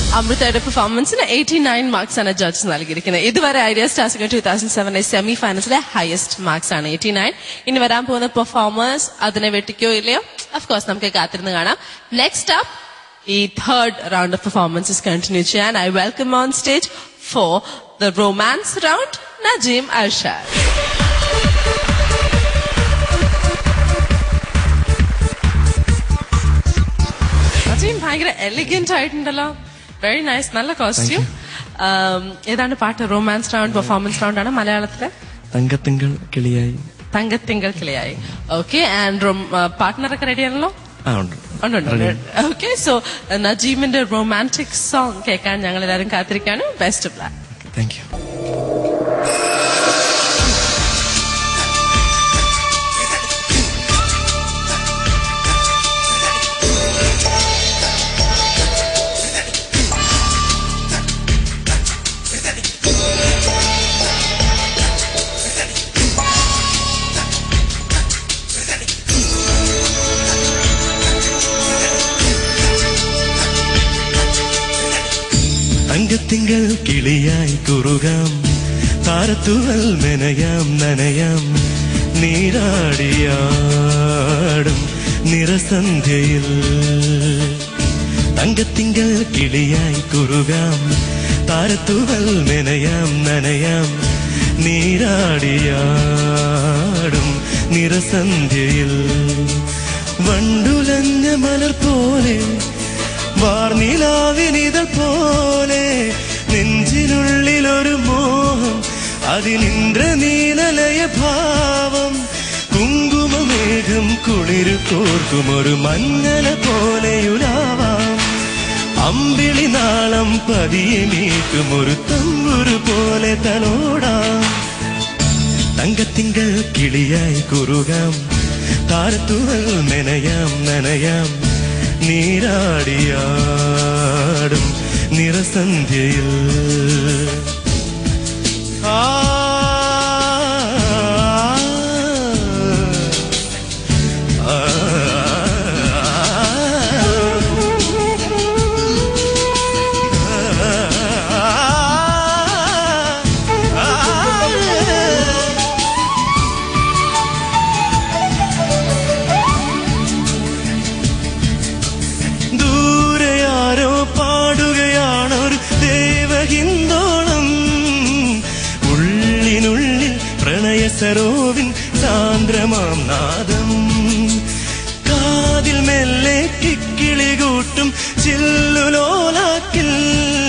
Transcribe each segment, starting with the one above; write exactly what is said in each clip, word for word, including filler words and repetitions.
അമൃതയുടെ പെർഫോമൻസിന് eighty nine marks ആണ് judge നൽകിയിരിക്കുന്നത്. ഇതുവരെ ഐഡിയ സ്റ്റാർസിംഗ് ടൂ തൗസൻഡ് സെവനിലെ സെമി ഫൈനൽസിലെ ഹയസ്റ്റ് മാർക്സ് ആണ് എയ്റ്റി നയൻ. ഇനി വരാൻ പോകുന്ന പെർഫോമേഴ്സ് അതിനെ വെട്ടിക്കോ ഇല്ലയോ അഫ്കോഴ്സ് നമുക്ക് കാത്തിരുന്ന് കാണാം. നെക്സ്റ്റ് അപ്പ് ഈ third round of performances continue ചെയ്യാൻ I welcome on stage for the romance round Najeem Arshad. Najeem ഭയങ്കര എലിഗന്റ് ആയിട്ടുണ്ടല്ലോ. Very nice. നല്ല കോസ്റ്റ്യൂം. ഏതാണ് പാട്ട്? റൊമാൻസ് റൗണ്ട് പെർഫോമൻസ് റൗണ്ട് ആണ്. മലയാളത്തിലെ തങ്കത്തിങ്കൾ കിളിയായി. തങ്കത്തിങ്കൾ കിളിയായി. ഓക്കെ. ആൻഡ് പാർട്ട്ണറൊക്കെ റെഡി ആണല്ലോ? ഓക്കെ. സോ നജീമിന്റെ റൊമാൻറ്റിക് സോങ് കേൾക്കാൻ ഞങ്ങൾ എല്ലാവരും കാത്തിരിക്കാണ്. Best of luck. Thank you. തങ്കത്തിങ്കൾ കിളിയായി കുറുകാം, താരത്തുവൽ മെനയാം നനയാം, നീരാടിയാടും നിറസന്ധ്യയിൽ. തങ്കത്തിങ്കൾ കിളിയായി കുറുകാം, താരത്തുവൽ മെനയാം നനയാം, നീരാടിയാടും നിറസന്ധ്യയിൽ. വണ്ടുലഞ്ഞ മലർ പോലെ വാർനിലാവിനിതൾ പോലെ നെഞ്ചിനുള്ളിൽ ഒരു മോഹം, അതിനിന്ദ്രനീലലയ ഭാവം. കുങ്കുമമേഘം കുളിരു കോർക്കും ഒരു മഞ്ഞല പോലെയുലാവാം. അമ്പിളി നാളം പതിയെ നീക്കും ഒരു തമ്പുരു പോലെ തലോടാം. തങ്കത്തിങ്കൾ കിളിയായി കുറുകാം, താരത്തുവൽ മെനയാം നനയാം, നീരാടിയാടും നിറസന്ധ്യയിൽ. ആ സരോവിൻ സാന്ദ്രമാം നാദം. കാതിൽ മെല്ലെ കിക്കിളി കൂട്ടും ചില്ലുലോലാക്കിൽ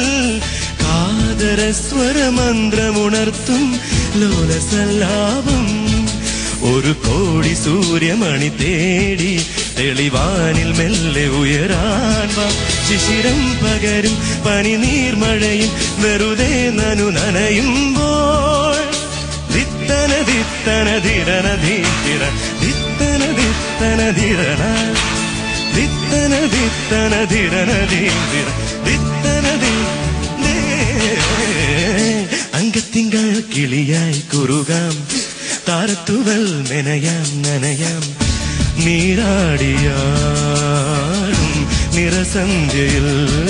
കാതരസ്വരമന്ത്രമുണർത്തും ലോലസല്ലാപം. ഒരു കോടി സൂര്യമണി തേടി തെളിവാനിൽ മെല്ലെ ഉയരാൻ വാ. ശിശിരം പകരും പനി നീർമഴയും വെറുതെ നനു നനയുമ്പോൾ ദിത്തന ദിത്തന ധിരന ധീര ദിത്തന ദിത്തന ധിരന ദിത്തന ദിത്തന ധിരന ധീര ദിത്തന ദി. അങ്കത്തിങ്കൾ കിളിയായി കുറുകാം, താരത്തുവൽ മെനയാം നനയാം, നീരാടിയാടും നിറസന്ധ്യയിൽ.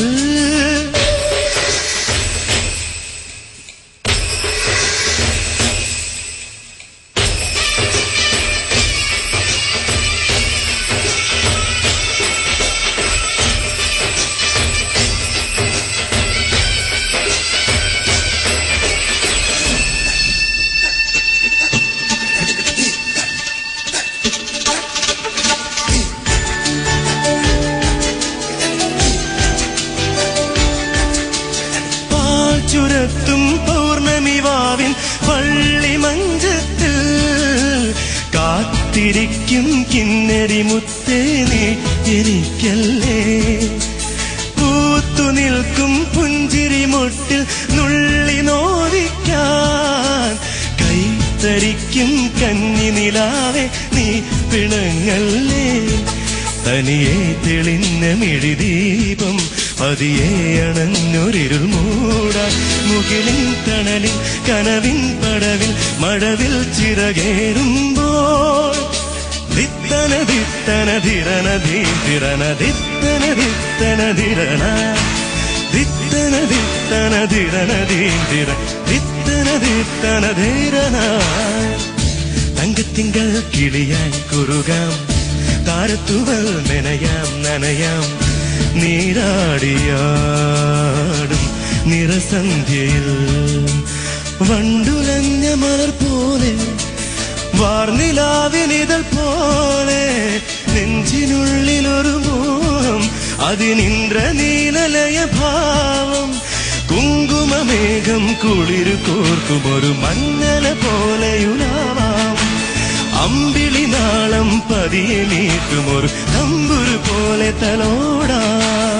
ചുരത്തും പൗർണമി വാവിൻ പള്ളി മഞ്ചത്തിൽ കാത്തിരിക്കും കിന്നരി മുത്തേ നീ എനിക്കല്ലേ. പൂത്തു നിൽക്കും പുഞ്ചിരി മുട്ടിൽ നുള്ളി നോവിക്കാൻ കൈത്തരിക്കും കന്നി നിലാവെ നീ പിണങ്ങല്ലേ. തനിയെ തെളിഞ്ഞ മിഴിദീപം പതിയെ അണഞ്ഞൊരിരുൾ മൂടാൻ മുകിലിൻ തണലിൽ കനവിൻ പടവിൽ മഴവിൽ ചിറകേറുമ്പോൾ ദിത്തന ദിത്തന ധിരന ധീരന ദിത്തന ദിത്തന ധിരന ദിത്തന ദിത്തന ദിരന ദീന്തിര ദിത്തന ദിത്തന ധീരന തങ്കത്തിങ്കൾ കിളിയായി കുറുകാം താരത്തുവൽ നനയാം നനയാം നീരാടിയാടും നിറസന്ധ്യയിൽ വണ്ടുലഞ്ഞ മലർ പോലെ വാർനിലാവിനിതൾ പോലെ നെഞ്ചിനുള്ളിലൊരു മോഹം അതിനിന്ദ്രനീലലയ ഭാവം കുങ്കുമമേഘം കുളിരു കോർക്കുമൊരു മഞ്ഞല പോലെയുലാവാം അമ്പിളി നാളം പതിയെ നീട്ടുമൊരു തമ്പുരു പോലെ തലോടാം